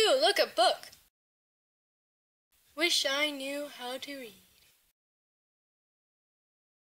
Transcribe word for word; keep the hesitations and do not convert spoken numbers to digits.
Ooh, look, a book. Wish I knew how to read.